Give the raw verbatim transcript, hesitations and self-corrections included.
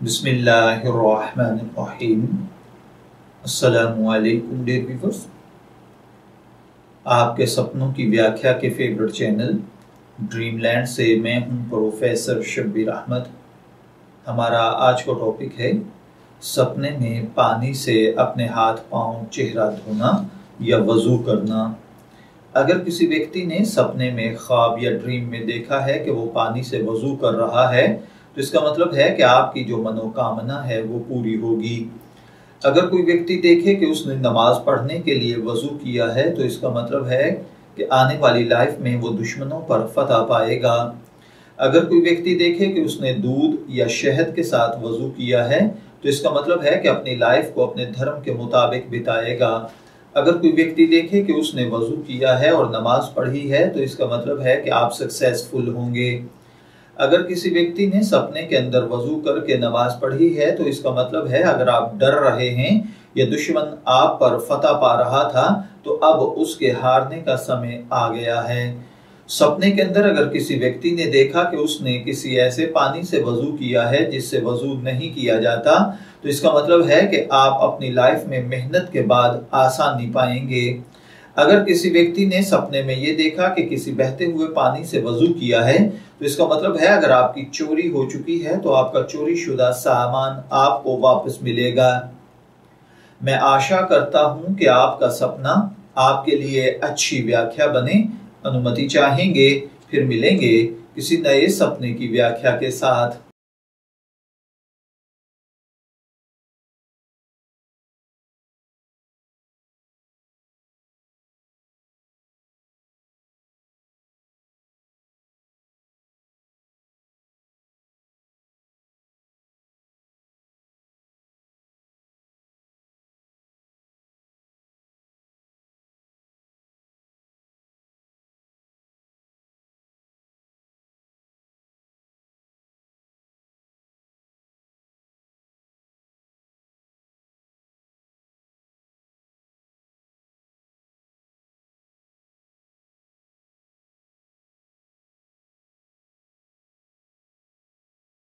बिस्मिल्लाहिर्रहमानिर्रहीम। अस्सलामुअलैकुम dear viewers, आपके सपनों की व्याख्या के फेवरेट चैनल ड्रीमलैंड से मैं हूं प्रोफेसर शब्बीर अहमद। हमारा आज का टॉपिक है सपने में पानी से अपने हाथ पांव चेहरा धोना या वजू करना। अगर किसी व्यक्ति ने सपने में ख्वाब या ड्रीम में देखा है कि वो पानी से वजू कर रहा है तो इसका मतलब है कि आपकी जो मनोकामना है वो पूरी होगी। अगर कोई व्यक्ति देखे कि उसने नमाज पढ़ने के लिए वजू किया है तो इसका मतलब है कि आने वाली लाइफ में वो दुश्मनों पर फतह पाएगा। अगर कोई व्यक्ति देखे कि उसने दूध या शहद के साथ वजू किया है तो इसका मतलब है कि अपनी लाइफ को अपने धर्म के मुताबिक बिताएगा। अगर कोई व्यक्ति देखे कि उसने वजू किया है और नमाज पढ़ी है तो इसका मतलब है कि आप सक्सेसफुल होंगे। अगर किसी व्यक्ति ने सपने के अंदर वजू करके नमाज पढ़ी है तो इसका मतलब है अगर आप डर रहे हैं या दुश्मन आप पर फतह पा रहा था तो अब उसके हारने का समय आ गया है। सपने के अंदर अगर किसी व्यक्ति ने देखा कि उसने किसी ऐसे पानी से वजू किया है जिससे वजू नहीं किया जाता तो इसका मतलब है कि आप अपनी लाइफ में मेहनत के बाद आसानी पाएंगे। अगर किसी व्यक्ति ने सपने में ये देखा कि किसी बहते हुए पानी से वजू किया है तो इसका मतलब है अगर आपकी चोरी हो चुकी है तो आपका चोरी शुदा सामान आपको वापस मिलेगा। मैं आशा करता हूं कि आपका सपना आपके लिए अच्छी व्याख्या बने। अनुमति चाहेंगे फिर मिलेंगे किसी नए सपने की व्याख्या के साथ।